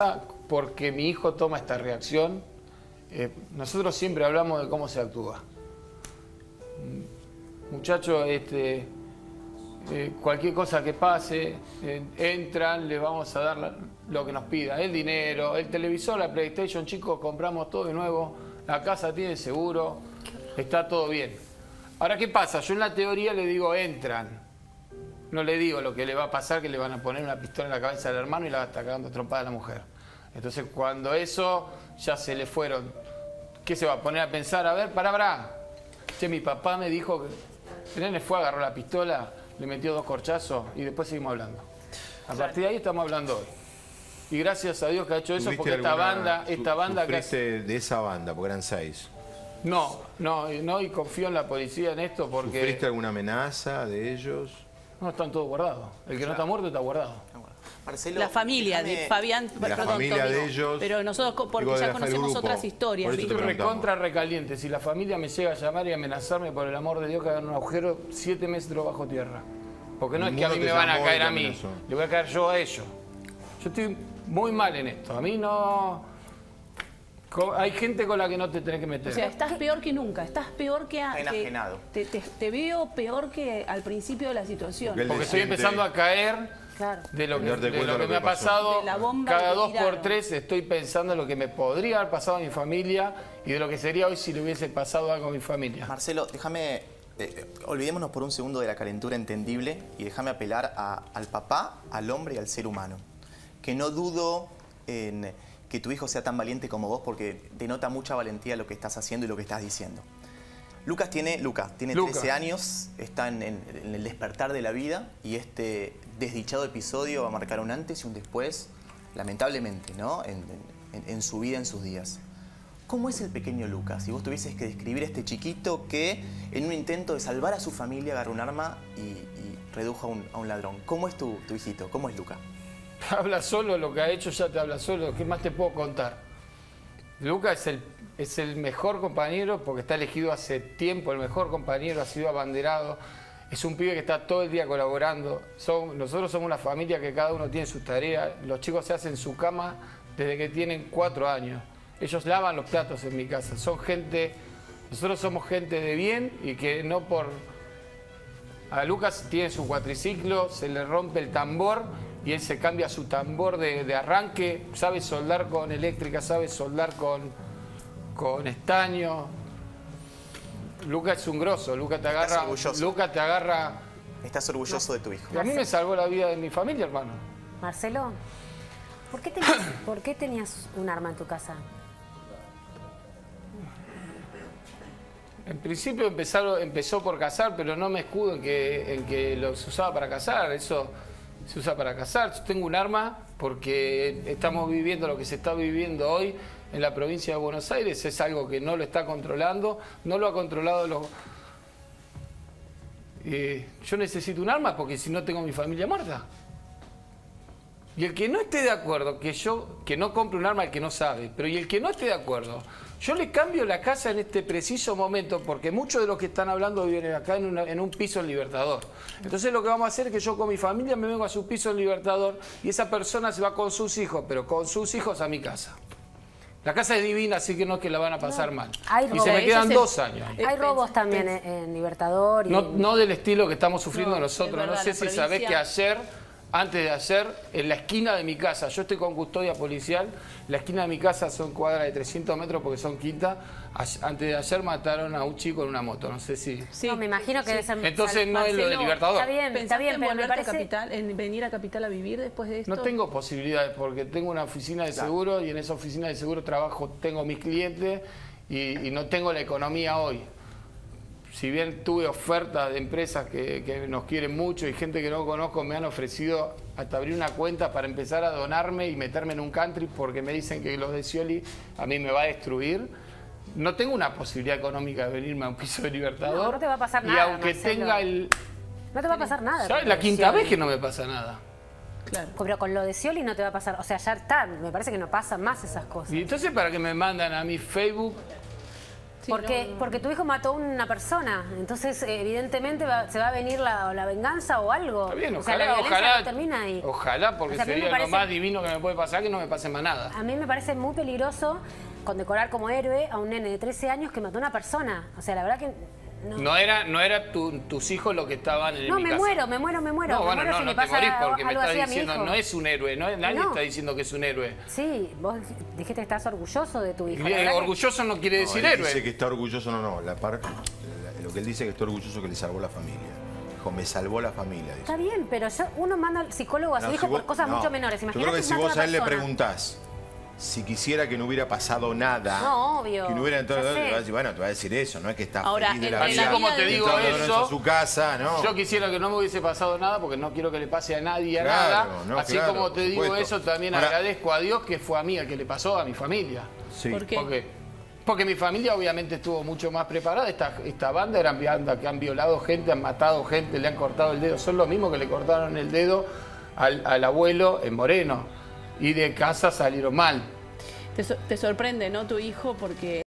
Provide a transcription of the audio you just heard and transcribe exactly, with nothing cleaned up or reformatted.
porque mi hijo toma esta reacción. Eh, nosotros siempre hablamos de cómo se actúa. Muchachos, este, eh, cualquier cosa que pase, eh, entran, le vamos a dar la, lo que nos pida. El dinero, el televisor, la PlayStation, chicos, compramos todo de nuevo. La casa tiene seguro, está todo bien. Ahora, ¿qué pasa? Yo en la teoría le digo, entran. No le digo lo que le va a pasar, que le van a poner una pistola en la cabeza del hermano y la va a estar cagando trompada a la mujer. Entonces, cuando eso ya se le fueron, ¿qué se va a poner a pensar? A ver, pará, pará. Che, mi papá me dijo que el nene fue, agarró la pistola, le metió dos corchazos y después seguimos hablando. A partir de ahí estamos hablando hoy. Y gracias a Dios que ha hecho eso, porque esta banda, esta banda que hace... de esa banda, porque eran seis. No, no, no, y confío en la policía en esto porque... ¿Sufriste alguna amenaza de ellos? No, están todos guardados. El que claro. no está muerto está guardado. Marcelo, la familia déjame... de Fabián, de la perdón, familia Tommy, de ellos, pero nosotros porque digo, ya la, conocemos otras historias. Estoy recontra recaliente. Si la familia me llega a llamar y amenazarme, por el amor de Dios, que hagan un agujero siete metros bajo tierra. Porque no Ninguno es que a mí me van a caer a mí, le voy a caer yo a ellos. Yo estoy muy mal en esto. A mí no... Hay gente con la que no te tenés que meter. O sea, estás peor que nunca, estás peor que... Está enajenado. Te, te, te veo peor que al principio de la situación. Porque, Porque estoy empezando a caer claro. de lo que, de lo que, lo que me ha pasado. Cada dos por tres estoy pensando en lo que me podría haber pasado a mi familia y de lo que sería hoy si le hubiese pasado algo a mi familia. Marcelo, déjame... Eh, olvidémonos por un segundo de la calentura entendible y déjame apelar a, al papá, al hombre y al ser humano. Que no dudo en... que tu hijo sea tan valiente como vos, porque denota mucha valentía lo que estás haciendo y lo que estás diciendo. Lucas tiene, Lucas, tiene Luca. trece años, está en, en, en el despertar de la vida y este desdichado episodio va a marcar un antes y un después, lamentablemente, ¿no? en, en, en su vida, en sus días. ¿Cómo es el pequeño Lucas? Si vos tuvieses que describir a este chiquito que en un intento de salvar a su familia agarró un arma y, y redujo a un, a un ladrón. ¿Cómo es tu, tu hijito? ¿Cómo es Lucas? Habla solo, lo que ha hecho ya te habla solo. ¿Qué más te puedo contar? Lucas es el, es el mejor compañero porque está elegido hace tiempo, el mejor compañero, ha sido abanderado. Es un pibe que está todo el día colaborando. Son, nosotros somos una familia que cada uno tiene sus tareas. Los chicos se hacen su cama desde que tienen cuatro años. Ellos lavan los platos en mi casa. Son gente, nosotros somos gente de bien y que no por... A Lucas tiene su cuatriciclo, se le rompe el tambor y él se cambia su tambor de, de arranque, sabe soldar con eléctrica, sabe soldar con, con estaño. Lucas es un grosso, Lucas te agarra... Lucas te agarra... Estás orgulloso de tu hijo. Y a mí me salvó la vida de mi familia, hermano. Marcelo, ¿por qué tenías, ¿por qué tenías un arma en tu casa? En principio empezaron, empezó por cazar, pero no me escudo en que, en que lo se usaba para cazar. Eso se usa para cazar. Yo tengo un arma porque estamos viviendo lo que se está viviendo hoy en la provincia de Buenos Aires. Es algo que no lo está controlando, no lo ha controlado los... Eh, yo necesito un arma porque si no tengo mi familia muerta. Y el que no esté de acuerdo, que yo, que no compre un arma, el que no sabe, pero y el que no esté de acuerdo, yo le cambio la casa en este preciso momento, porque muchos de los que están hablando viven acá en, una, en un piso en Libertador. Entonces lo que vamos a hacer es que yo con mi familia me vengo a su piso en Libertador y esa persona se va con sus hijos, pero con sus hijos a mi casa. La casa es divina, así que no es que la van a pasar no, mal. Y se me quedan dos años. Hay robos también en, en Libertador. Y... No, no del estilo que estamos sufriendo no, nosotros. Verdad, no sé si provincia... sabés que ayer... Antes de ayer, en la esquina de mi casa, yo estoy con custodia policial, la esquina de mi casa son cuadras de trescientos metros porque son quinta. Antes de ayer mataron a un chico en una moto, no sé si... Sí, no, me imagino que... Sí. Debe Entonces no es lo de Libertador. Está bien, está bien, pero me parece... Capital, en venir a Capital a vivir después de esto? No tengo posibilidades porque tengo una oficina de claro. seguro y en esa oficina de seguro trabajo, tengo mis clientes y, y no tengo la economía hoy. Si bien tuve ofertas de empresas que, que nos quieren mucho y gente que no conozco me han ofrecido hasta abrir una cuenta para empezar a donarme y meterme en un country porque me dicen que los de Scioli a mí me va a destruir. No tengo una posibilidad económica de venirme a un piso de Libertador. No, no te va a pasar y nada, aunque Marcelo. tenga el... No te va a pasar nada. ¿Sabes? La quinta vez que no me pasa nada. Claro. Pero con lo de Scioli no te va a pasar. O sea, ya está. Me parece que no pasan más esas cosas. Y entonces, ¿para qué me mandan a mi Facebook Sí, porque, no, no. porque tu hijo mató a una persona. Entonces, eh, evidentemente, va- se va a venir la, la venganza o algo. Está bien, o sea, ojalá, la violencia ojalá, no termina ahí. ojalá, porque O sea, a mí me sería parece- lo más divino que me puede pasar que no me pase más nada. A mí me parece muy peligroso condecorar como héroe a un nene de trece años que mató a una persona. O sea, la verdad que... No, No era, no era tu- tus hijos los que estaban en No, mi me casa. muero, me muero, me muero. No, me bueno, muero no, si no le te pasa morís porque me algo estás así a mi diciendo, hijo. no es un héroe, no, nadie No. está diciendo que es un héroe. Sí, vos dijiste que estás orgulloso de tu hijo. La Y, eh, verdad que- orgulloso no quiere No, decir él héroe. dice que está orgulloso, no, no. La par- la- lo que él dice es que está orgulloso que le salvó la familia. Dijo, me salvó la familia. Dice. Está bien, pero yo- uno manda al psicólogo a su No, hijo si vos- por cosas no. mucho menores. Yo Imagínate creo que si mata vos una a él le persona. preguntás si quisiera que no hubiera pasado nada, No, obvio, que no hubiera entonces, ya sé. te va a decir, bueno, te va a decir eso, no es que está Ahora, feliz de la entre vida. la Así como te vida de- digo entrando de eso, a su casa, ¿no? yo quisiera que no me hubiese pasado nada porque no quiero que le pase a nadie a Claro, nada. no, Así claro, como te por digo supuesto. eso, también Ahora- agradezco a Dios que fue a mí el que le pasó a mi familia. Sí. ¿Por qué? Porque, porque mi familia obviamente estuvo mucho más preparada. Esta, esta banda eran bandas que han violado gente, han matado gente, le han cortado el dedo. Son los mismos que le cortaron el dedo al, al abuelo en Moreno. Y de casa salieron mal. Te, so- te sorprende, ¿no? Tu hijo, porque